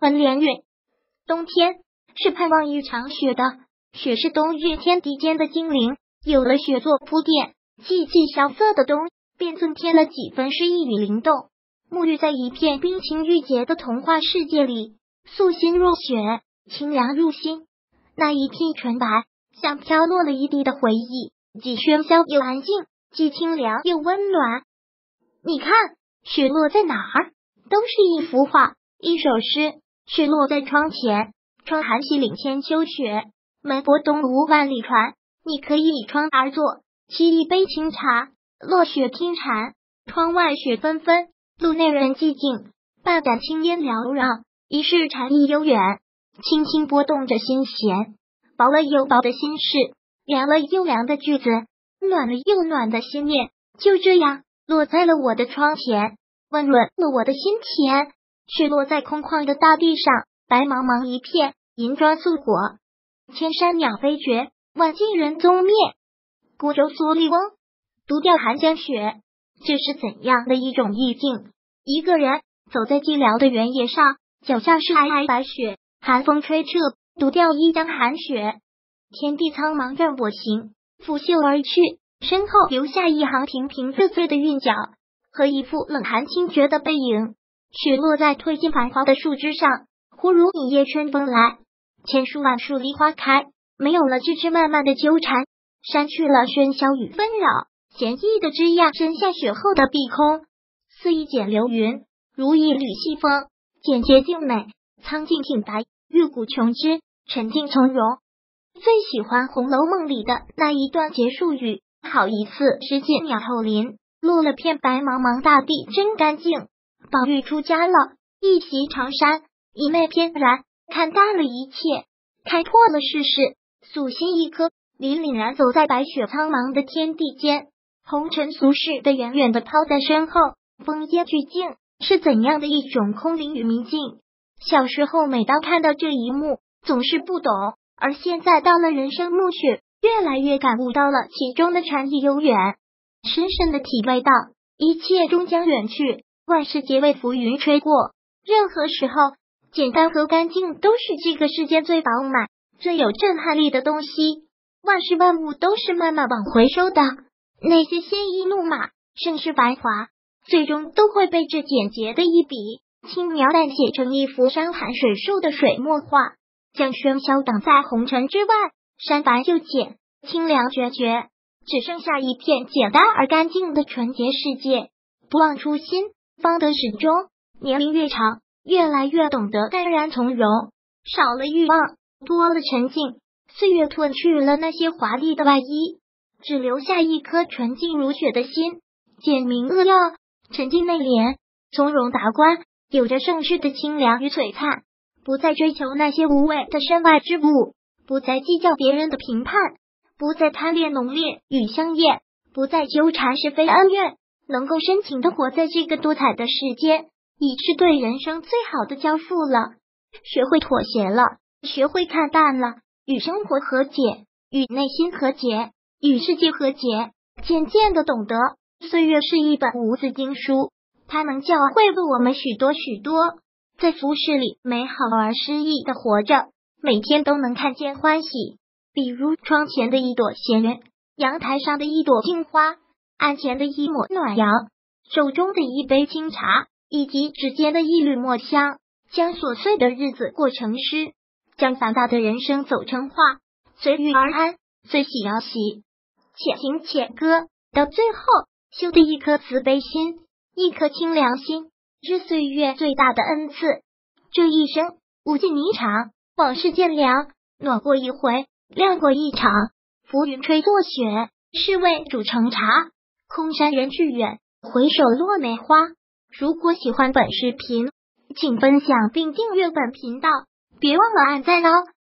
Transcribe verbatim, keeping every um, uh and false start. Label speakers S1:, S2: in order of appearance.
S1: 文连云。冬天是盼望一场雪的，雪是冬日天地间的精灵，有了雪做铺垫，寂寂萧瑟的冬便增添了几分诗意与灵动。沐浴在一片冰清玉洁的童话世界里，素心若雪，清凉入心。那一片纯白，像飘落了一地的回忆，既喧嚣又安静，既清凉又温暖。你看，雪落在哪儿，都是一幅画，一首诗。雪落在窗前，窗含西岭千秋雪，门泊东吴万里船。你可以倚窗而坐，沏一杯清茶，落雪听蝉。窗外雪纷纷，路内人寂静，半盏青烟缭绕，一世禅意悠远，轻轻拨动着心弦。薄了又薄的心事，凉了又凉的句子，暖了又暖的心念，就这样落在了我的窗前，温润了我的心田。雪落在空旷的大地上，白茫茫一片，银砖素火，千山鸟飞绝，万径人踪灭。孤舟蓑笠翁，独钓寒江雪。这是怎样的一种意境？一个人走在寂寥的原野上，脚下是皑皑白雪，寒风吹彻，独钓一江寒雪。天地苍茫任我行，拂袖而去，身后留下一行平平仄仄的韵脚和一副冷寒清绝的背影。雪落在褪尽繁华的树枝上，忽如一夜春风来，千树万树梨花开，没有了枝枝蔓蔓的纠缠，删去了喧嚣与纷扰，闲逸的枝桠伸下雪后的碧空，似一剪流云，如一缕细风，简洁静美，苍劲挺白，玉骨琼枝，沉静从容。最喜欢《红楼梦》里的那一段结束语，好一次时节鸟后林，落了片白茫茫大地真干净。宝玉出家了，一袭长衫，一媚翩然，看淡了一切，开拓了世事，素心一颗，凛凛然走在白雪苍茫的天地间，红尘俗世的远远的抛在身后，烽烟俱静，是怎样的一种空灵与明净？小时候每当看到这一幕，总是不懂，而现在到了人生暮雪，越来越感悟到了其中的禅意悠远，深深的体会到一切终将远去，万事皆为浮云吹过。任何时候，简单和干净都是这个世间最饱满、最有震撼力的东西。万事万物都是慢慢往回收的，那些鲜衣怒马、盛世繁华，最终都会被这简洁的一笔轻描淡写成一幅山寒水瘦的水墨画，将喧嚣挡在红尘之外，山繁又简，清凉决绝，只剩下一片简单而干净的纯洁世界。不忘初心，方得始终。年龄越长，越来越懂得淡然从容，少了欲望，多了沉静。岁月褪去了那些华丽的外衣，只留下一颗纯净如雪的心，简明扼要，沉静内敛，从容达观，有着盛世的清凉与璀璨。不再追求那些无谓的身外之物，不再计较别人的评判，不再贪恋浓烈与香艳，不再纠缠是非恩怨，能够深情的活在这个多彩的世间，已是对人生最好的交付了。学会妥协了，学会看淡了，与生活和解，与内心和解，与世界和解，渐渐的懂得，岁月是一本无字经书，它能教会我们许多许多，在俗世里美好而诗意的活着，每天都能看见欢喜。比如窗前的一朵闲云，阳台上的一朵镜花，案前的一抹暖阳，手中的一杯清茶，以及指尖的一缕墨香，将琐碎的日子过成诗，将繁大的人生走成画，随遇而安，随喜而喜，且行且歌，到最后修的一颗慈悲心，一颗清凉心，是岁月最大的恩赐。这一生无尽霓裳，往事渐凉，暖过一回，亮过一场。浮云吹作雪，是为煮成茶。空山人去远，回首落梅花。如果喜欢本视频，请分享并订阅本频道，别忘了按赞哦。